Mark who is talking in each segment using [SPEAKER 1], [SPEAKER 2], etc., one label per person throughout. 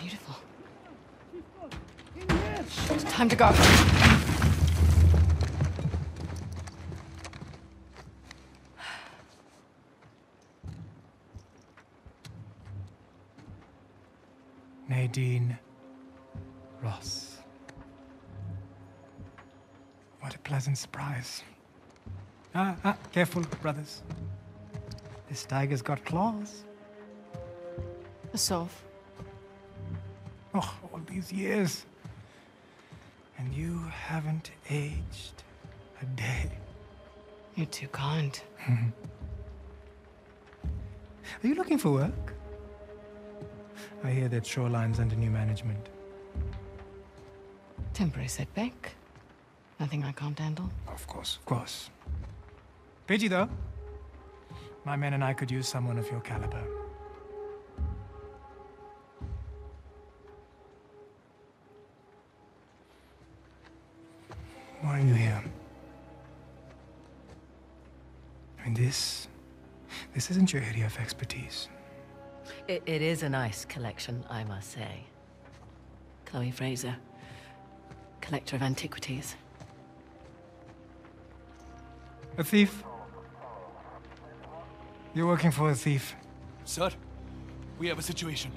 [SPEAKER 1] Beautiful. It's time to go.
[SPEAKER 2] Nadine Ross. What a pleasant surprise. Careful, brothers. This tiger's got claws.
[SPEAKER 1] A Sov.
[SPEAKER 2] Oh, all these years. And you haven't aged a day.
[SPEAKER 1] You're too kind.
[SPEAKER 2] Are you looking for work? I hear that Shoreline's under new management.
[SPEAKER 1] Temporary setback. Nothing I can't handle.
[SPEAKER 2] Of course, of course. Pidgey, though. My men and I could use someone of your caliber. Why are you here? I mean, this isn't your area of expertise.
[SPEAKER 3] It is a nice collection, I must say. Chloe Fraser, collector of antiquities.
[SPEAKER 2] A thief? You're working for a thief?
[SPEAKER 4] Sir, we have a situation.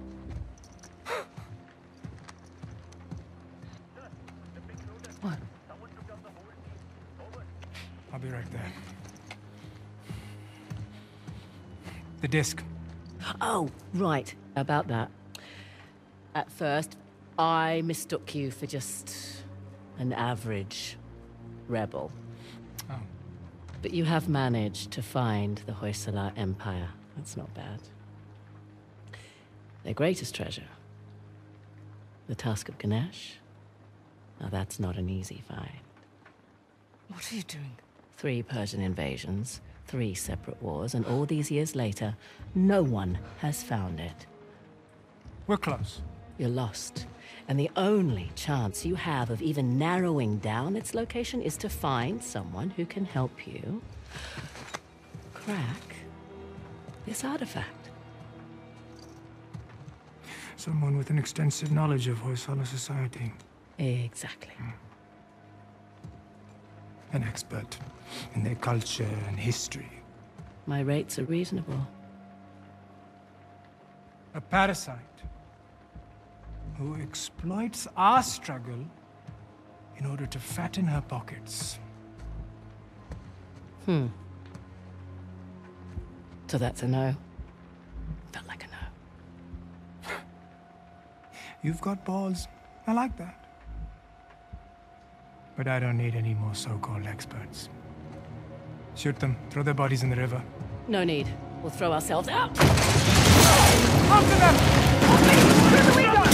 [SPEAKER 3] What?
[SPEAKER 2] I'll be right there. The disc.
[SPEAKER 3] Oh, right. About that. At first, I mistook you for just an average rebel.
[SPEAKER 2] Oh.
[SPEAKER 3] But you have managed to find the Hoysala Empire. That's not bad. Their greatest treasure, the Tusk of Ganesh. Now that's not an easy find.
[SPEAKER 1] What are you doing?
[SPEAKER 3] 3 Persian invasions, 3 separate wars, and all these years later, no one has found it.
[SPEAKER 2] We're close.
[SPEAKER 3] You're lost. And the only chance you have of even narrowing down its location is to find someone who can help you crack this artifact.
[SPEAKER 2] Someone with an extensive knowledge of Hoysala society.
[SPEAKER 3] Exactly.
[SPEAKER 2] An expert in their culture and history.
[SPEAKER 3] My rates are reasonable.
[SPEAKER 2] A parasite who exploits our struggle in order to fatten her pockets.
[SPEAKER 3] So that's a no? Felt like a no.
[SPEAKER 2] You've got balls. I like that. But I don't need any more so-called experts. Shoot them. Throw their bodies in the river.
[SPEAKER 3] No need. We'll throw ourselves out.
[SPEAKER 2] After them! Through the window!